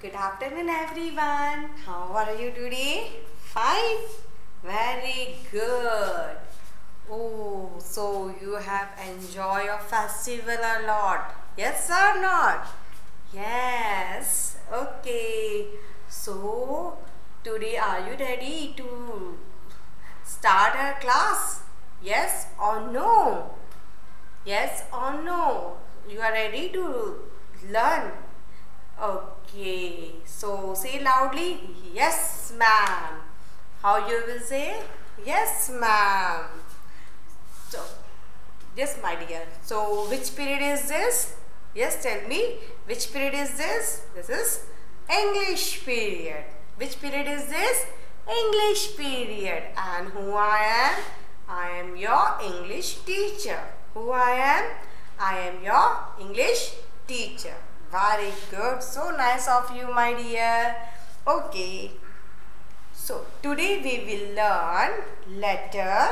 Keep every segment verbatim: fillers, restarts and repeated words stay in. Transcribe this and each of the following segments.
Good afternoon everyone. How are you today? Fine? Very good. Oh, so you have enjoyed your festival a lot. Yes or not? Yes. Okay. So today are you ready to start our class? Yes or no? Yes or no? You are ready to learn? Okay, so say loudly, yes ma'am. How you will say? Yes ma'am. So, yes my dear. So, which period is this? Yes, tell me, which period is this? This is English period. Which period is this? English period. And who I am? I am your English teacher. Who I am? I am your English teacher. Very good. So nice of you, my dear. Okay. So today we will learn letter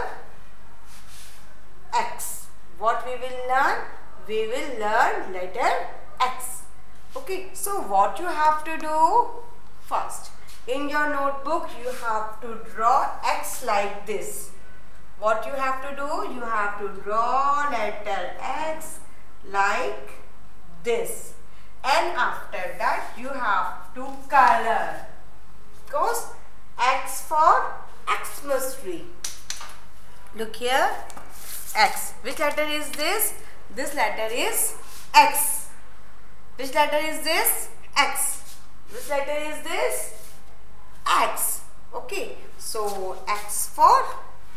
X. What we will learn? We will learn letter X. Okay. So what you have to do? First, in your notebook, you have to draw X like this. What you have to do? You have to draw letter X like this. And after that you have to color. Because X for Xmas tree. Look here. X. Which letter is this? This letter is X. Which letter is this? X. Which letter is this? X. Okay. So X for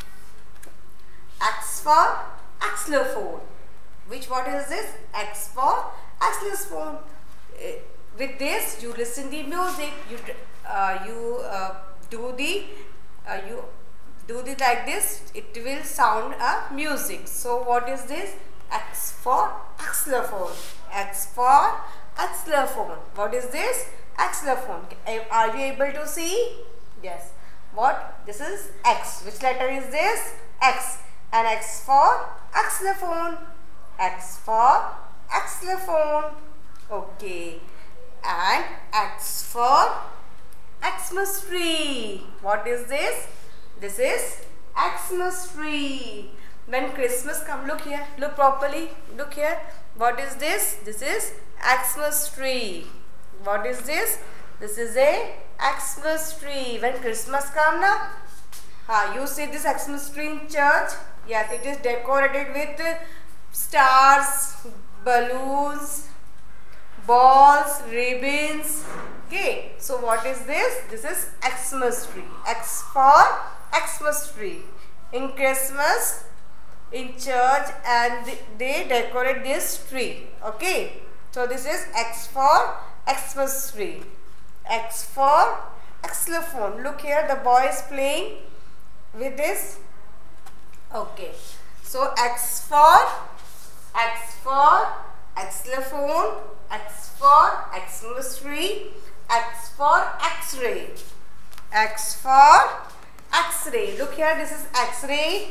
X for xylophone. Which what is this? X for xylophone. With this you listen the music, you uh, you uh, do the uh, you do the like this, it will sound a music. So what is this? X for xylophone. X for xylophone. What is this? Xylophone. Are you able to see? Yes. What? This is X. Which letter is this? X. And X for xylophone. X for xylophone. Okay. And X for Xmas tree. What is this? This is Xmas tree. When Christmas come, look here. Look properly. Look here. What is this? This is Xmas tree. What is this? This is a Xmas tree. When Christmas come now, ah, you see this Xmas tree in church? Yes, it is decorated with stars, balloons, balls, ribbons. Okay, so what is this? This is Xmas tree. X for Xmas tree. In Christmas, in church, and they decorate this tree. Okay, so this is X for Xmas tree. X for xylophone. Look here, the boy is playing with this. Okay, so X for X for xylophone, X for Xmas tree, X for X-ray, X for X-ray. Look here, this is X-ray.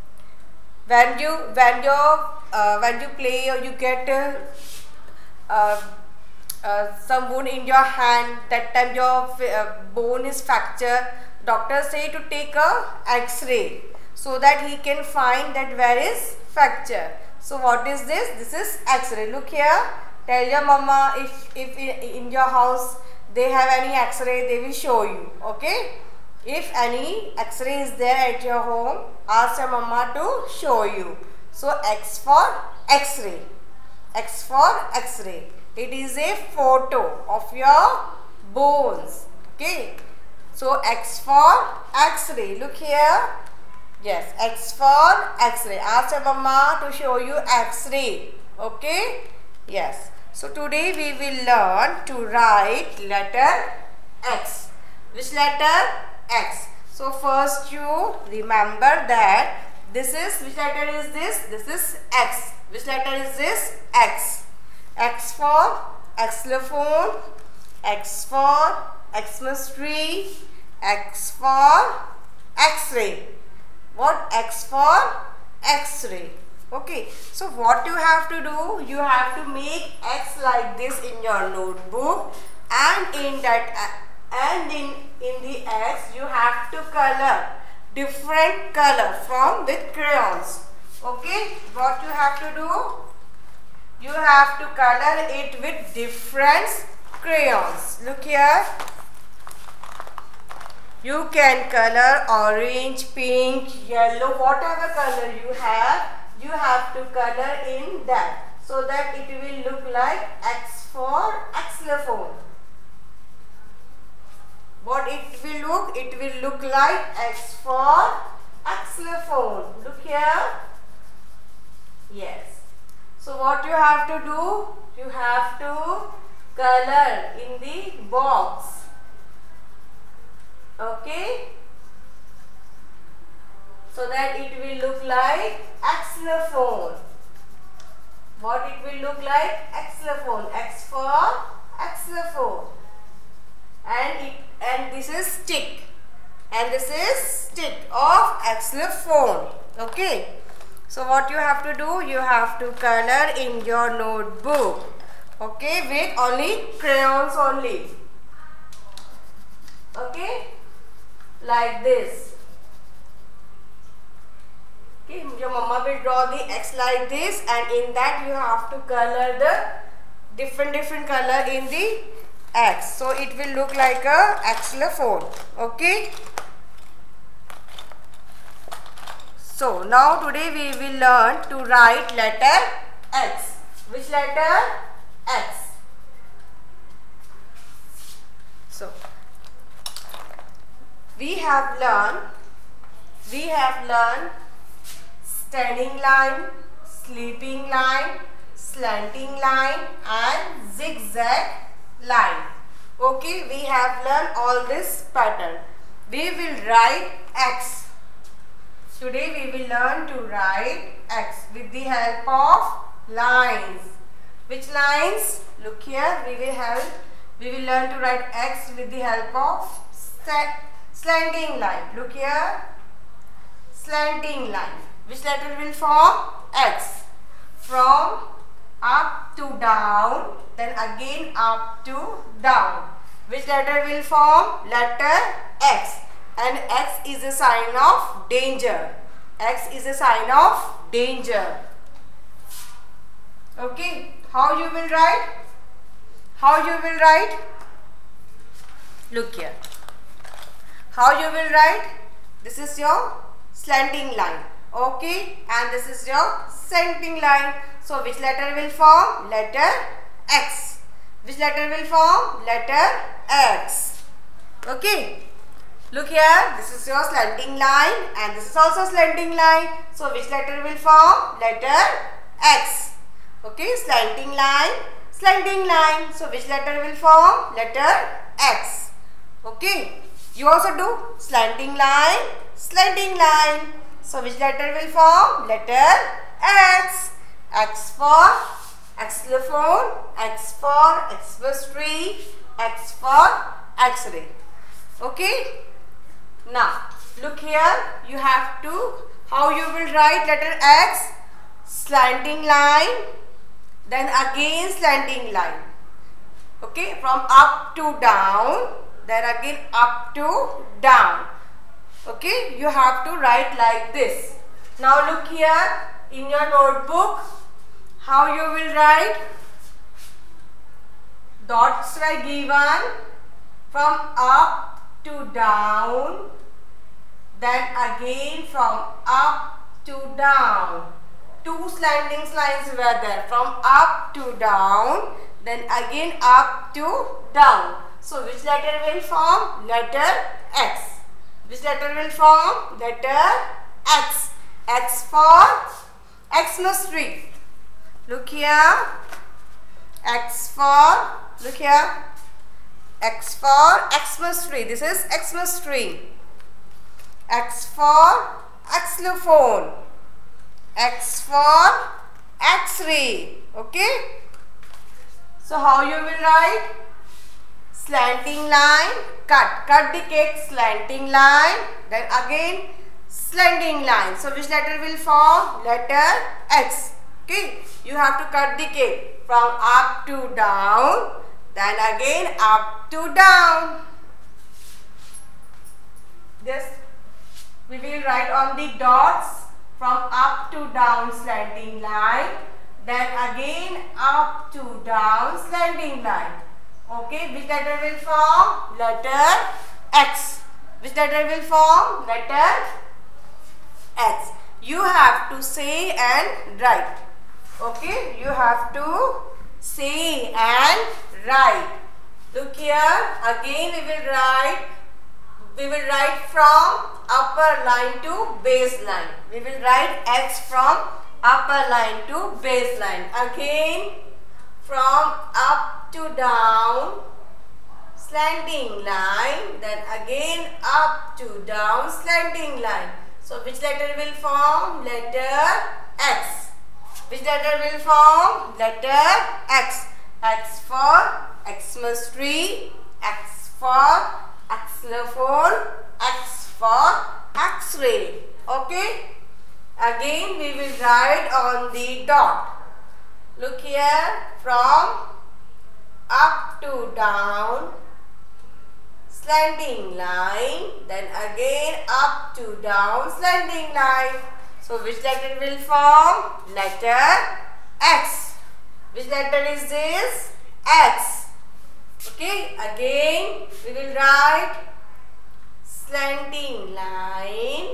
When you when you uh, when you play or you get uh, uh, uh, some wound in your hand, that time your uh, bone is fractured. Doctors say to take a X-ray so that he can find that where is fracture. So what is this? This is X-ray. Look here. Tell your mama if, if in your house they have any X-ray, they will show you. Okay. If any X-ray is there at your home, ask your mama to show you. So X for X-ray. X for X-ray. It is a photo of your bones. Okay. So X for X-ray. Look here. Yes, X for X-ray. Ask your mama to show you X-ray. Okay? Yes. So today we will learn to write letter X. Which letter? X. So first you remember that this is, which letter is this? This is X. Which letter is this? X. X for xylophone. X for Xmas tree. X for X-ray. What? X for X-ray. Okay. So what you have to do? You have to make X like this in your notebook. and in that and in in the X you have to color different color from with crayons. Okay, what you have to do? You have to color it with different crayons. Look here. You can color orange, pink, yellow, whatever color you have, you have to color in that, so that it will look like X for xylophone. What it will look? It will look like X for xylophone. Look here. Yes. So what you have to do? You have to color in the box. Okay. So that it will look like xylophone. What it will look like? Xylophone. X for xylophone. And it and this is stick. And this is stick of xylophone. Okay. So what you have to do? You have to color in your notebook. Okay, with only crayons only. Okay, like this. Okay, your mama will draw the X like this, and in that you have to color the different different color in the X. So it will look like a xylophone. Okay. So now today we will learn to write letter X. Which letter? X. So we have learned we have learned standing line, sleeping line, slanting line and zigzag line. Okay, we have learned all this pattern. We will write X. Today we will learn to write X with the help of lines. Which lines? Look here, we will help. We will learn to write X with the help of slanting line. Look here, slanting line. Which letter will form? X. From up to down, then again up to down. Which letter will form? Letter X. And X is a sign of danger. X is a sign of danger. Okay. How you will write? How you will write? Look here. How you will write? This is your slanting line. Okay. And this is your slanting line. So which letter will form? Letter X. Which letter will form? Letter X. Okay. Look here, this is your slanting line and this is also slanting line. So which letter will form? Letter X. Okay, slanting line, slanting line. So which letter will form? Letter X. Okay, you also do slanting line, slanting line. So which letter will form? Letter X. X for xylophone, X for Xmas tree, X for X-ray. Okay. Now, look here, you have to, how you will write letter X? Slanting line, then again slanting line. Okay, from up to down, then again up to down. Okay, you have to write like this. Now look here, in your notebook, how you will write? Dots were given from up to down, then again from up to down. Two slanting lines were there, from up to down, then again up to down. So which letter will form? Letter X. Which letter will form? Letter X. X for Xmas tree. Look here. X for, look here. X for Xmas tree. This is Xmas tree. X for xylophone. X for X-ray. Okay. So how you will write? Slanting line, cut. Cut the cake, slanting line. Then again slanting line. So which letter will form? Letter X. Okay. You have to cut the cake from up to down. Then then again up to down. This we will write on the dots from up to down slanting line, then again up to down slanting line. Okay, which letter will form? Letter X. Which letter will form? Letter X. You have to say and write. Okay, you have to say and write. Look here, again we will write, we will write from upper line to base line. We will write X from upper line to base line. Again from up to down slanting line, then again up to down slanting line. So which letter will form? Letter X. Which letter will form? Letter X. X for Xmas tree, X for xylophone, X for X-ray. Okay. Again we will write on the dot. Look here, from up to down slanting line, then again up to down slanting line. So which letter will form? Letter X. Which letter is this? X. Okay, again we will write slanting line,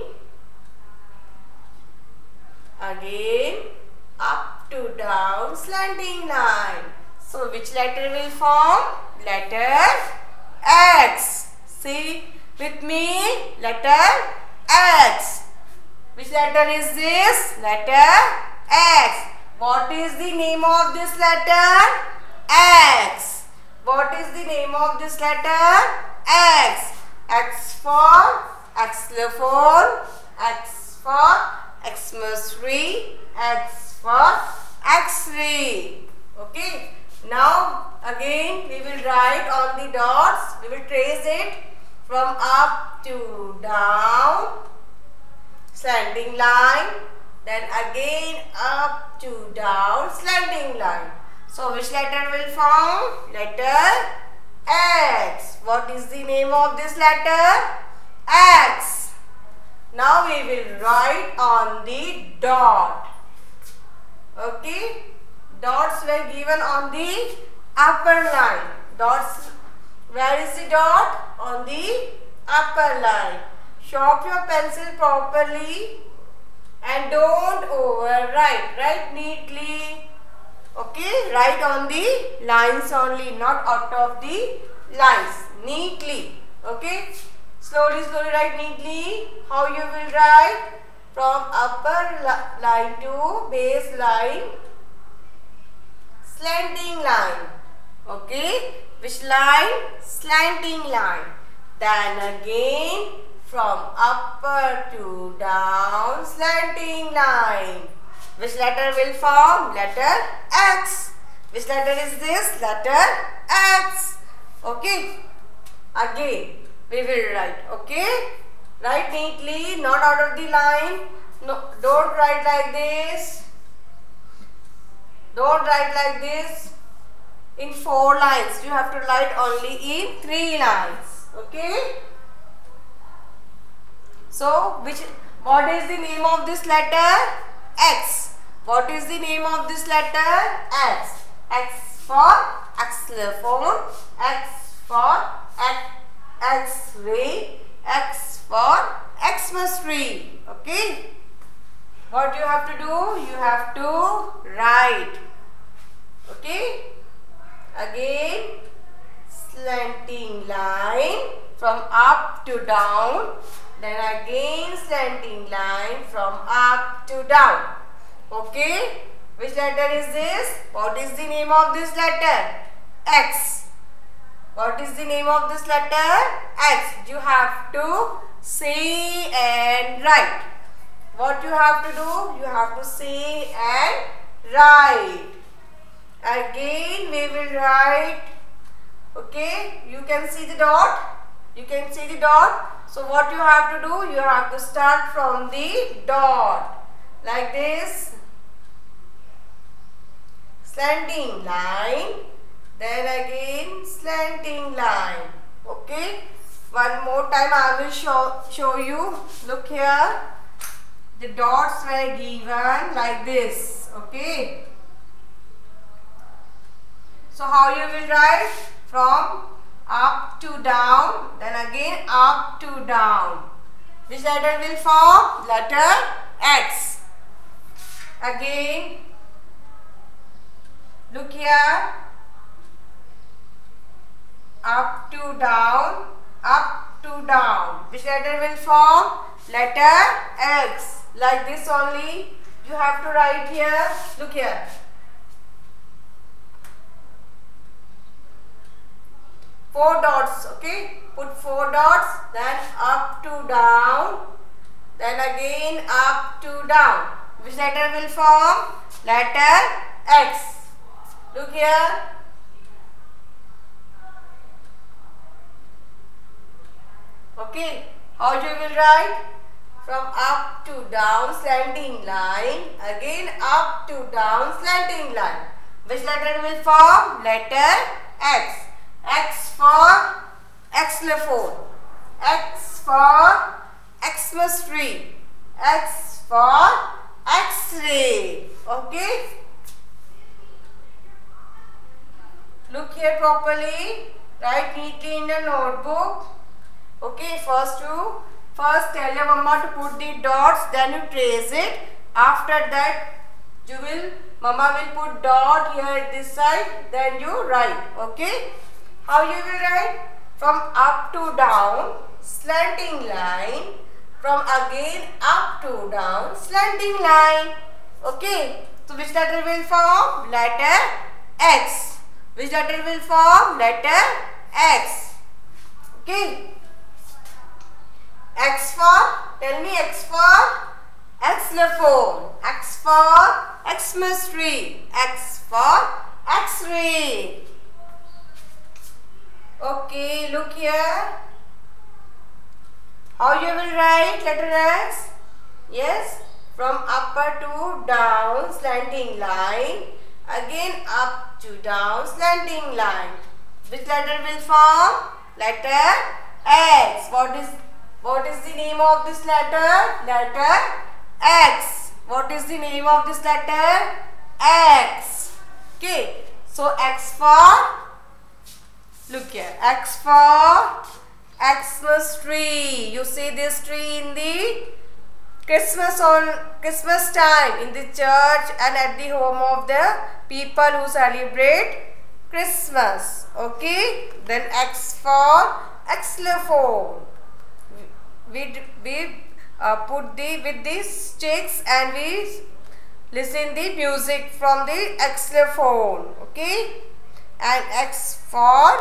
again up to down slanting line. So which letter will form? Letter X. See with me, letter X. Which letter is this? Letter X. What is the name of this letter? X. What is the name of this letter? X. X for xylophone, X for Xmas tree, X for X-ray. Okay. Now again we will write on the dots. We will trace it from up to down slanting line, then again up to down slanting line. So which letter will form? Letter X. What is the name of this letter? X. Now we will write on the dot. Okay. Dots were given on the upper line. Dots. Where is the dot? On the upper line. Sharpen your pencil properly and don't overwrite. Write neatly. Okay, write on the lines only, not out of the lines. Neatly. Okay. Slowly, slowly write neatly. How you will write? From upper li line to base line, slanting line. Okay. Which line? Slanting line. Then again from upper to down slanting line. Which letter will form? Letter X. Which letter is this? Letter X. Okay. Again we will write. Okay. Write neatly, not out of the line. No, don't write like this. Don't write like this in four lines. You have to write only in three lines. Okay. So which what is the name of this letter? X. What is the name of this letter? X. X for xylophone, X for X-ray, X for Xmas tree. Okay. What you have to do? You have to write. Okay. Again slanting line from up to down, then again slanting line from up to down. Okay. Which letter is this? What is the name of this letter? X. What is the name of this letter? X. You have to say and write. What you have to do? You have to say and write. Again we will write. Okay. You can see the dot. You can see the dot. So what you have to do? You have to start from the dot. Like this. Slanting line. Then again slanting line. Okay. One more time I will show, show you. Look here. The dots were given like this. Okay. So how you will write? From up to down, then again up to down. Which letter will form? Letter X. Again, look here. Up to down, up to down. Which letter will form? Letter X. Like this only. You have to write here. Look here. Four dots, okay? Put four dots, then up to down, then again up to down. Which letter will form? Letter X. Look here. Okay, how you will write? From up to down slanting line, again up to down slanting line. Which letter will form? Letter X. X for xylophone, X for Xmas tree, X for X-ray. Okay. Look here properly. Write neatly in the notebook. Okay. First you first tell your mama to put the dots. Then you trace it. After that you will mama will put dot here at this side. Then you write. Okay. How you will write? From up to down, slanting line. From again up to down, slanting line. Okay. So which letter will form? Letter X. Which letter will form? Letter X. Okay. X for? Tell me X for? Xylophone. X for Xmas tree. X for X-ray. Okay, look here. How you will write letter X? Yes, from upper to down slanting line, again up to down slanting line. Which letter will form? Letter X. What is what is the name of this letter? Letter X. What is the name of this letter? X. Okay. So X for, look here, X for Xmas tree. You see this tree in the Christmas on Christmas time in the church and at the home of the people who celebrate Christmas. Okay. Then X for xylophone. We we uh, put the with these sticks and we listen the music from the xylophone. Okay. And X for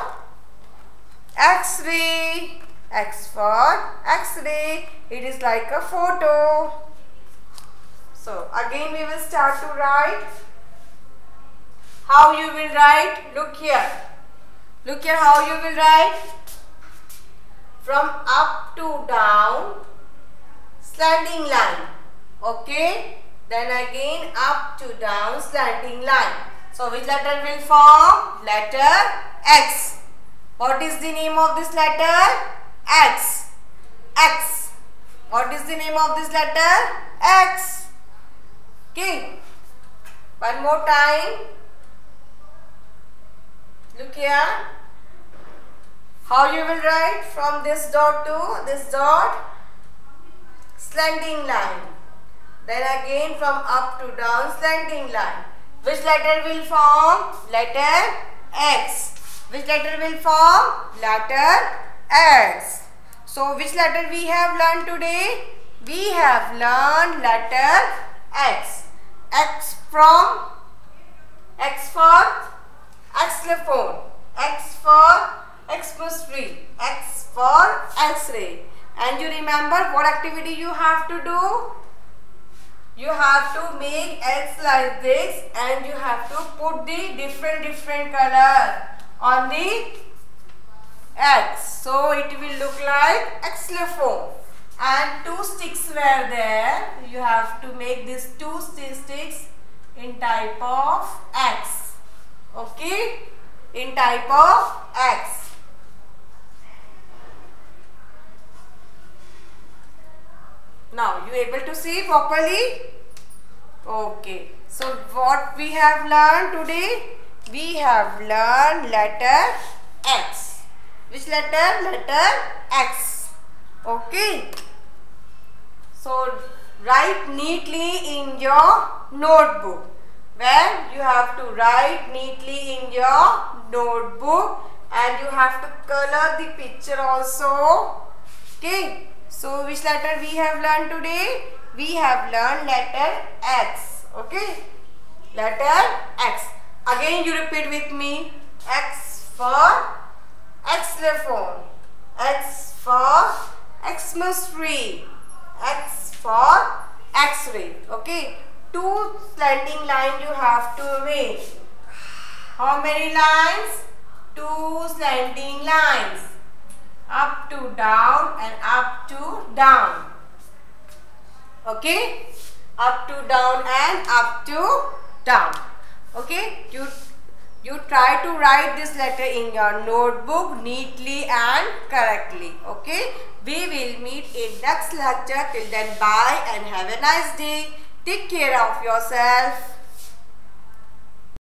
X-ray. X for X-ray. It is like a photo. So again we will start to write. How you will write? Look here. Look here how you will write. From up to down slanting line. Okay. Then again up to down slanting line. So which letter will form? Letter X. What is the name of this letter? X. X. What is the name of this letter? X. Okay. One more time. Look here. How you will write? From this dot to this dot, slanting line. Then again from up to down, slanting line. Which letter will form? Letter X. Which letter will form? Letter X. So which letter we have learned today? We have learned letter X. X from X for xylophone. X for Xmas tree. X for X-ray. And you remember what activity you have to do? You have to make X like this and you have to put the different different color on the X. So it will look like xylophone. And two sticks were there. You have to make these two sticks in type of X. Okay? In type of X. Now you able to see properly? Okay. So what we have learned today? We have learned letter X. Which letter? Letter X. Okay. So write neatly in your notebook. Where you have to write neatly in your notebook and you have to color the picture also. Okay. So which letter we have learned today? We have learned letter X. Okay. Letter X. Again you repeat with me. X for xylophone. X for Xmas tree. X for X-ray. Okay. Two slanting lines you have to arrange. How many lines? Two slanting lines. Up to down and up to down. Okay. Up to down and up to down. Okay. You, you try to write this letter in your notebook neatly and correctly. Okay. We will meet in next lecture. Till then, bye and have a nice day. Take care of yourself.